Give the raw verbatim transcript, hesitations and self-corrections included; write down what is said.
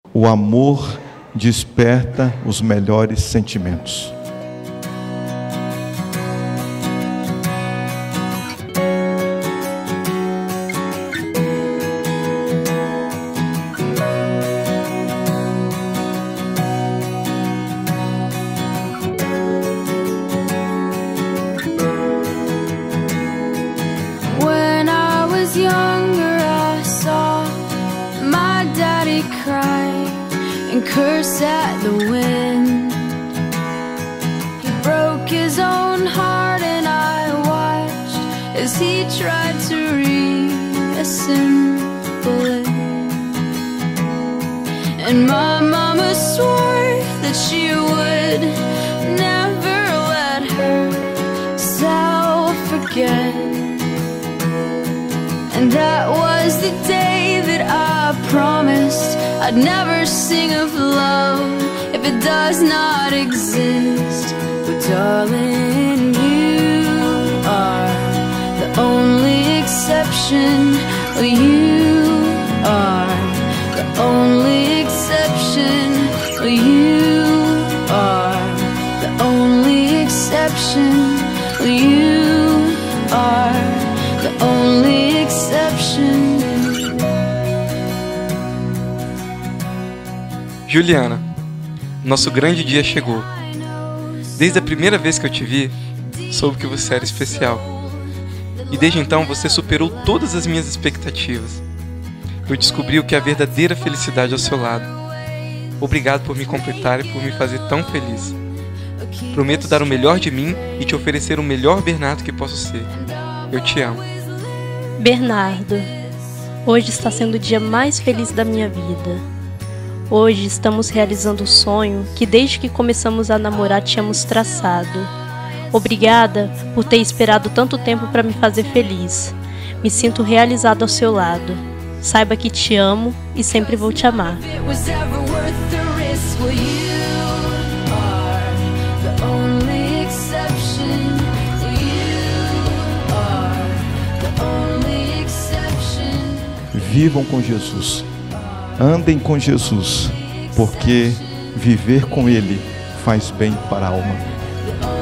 O amor desperta os melhores sentimentos. Younger, I saw my daddy cry and curse at the wind. He broke his own heart and I watched as he tried to reassemble it. And my mama swore that she would never let herself forget. And that was the day that I promised I'd never sing of love if it does not exist. But darling, you are the only exception. You are the only exception. You are the only exception. You are the only exception. Juliana, nosso grande dia chegou. Desde a primeira vez que eu te vi, soube que você era especial. E desde então você superou todas as minhas expectativas. Eu descobri o que é a verdadeira felicidade ao seu lado. Obrigado por me completar e por me fazer tão feliz. Prometo dar o melhor de mim e te oferecer o melhor Bernardo que posso ser. Eu te amo. Bernardo, hoje está sendo o dia mais feliz da minha vida. Hoje estamos realizando o sonho que desde que começamos a namorar tínhamos traçado. Obrigada por ter esperado tanto tempo para me fazer feliz. Me sinto realizado ao seu lado. Saiba que te amo e sempre vou te amar. Vivam com Jesus, andem com Jesus, porque viver com Ele faz bem para a alma.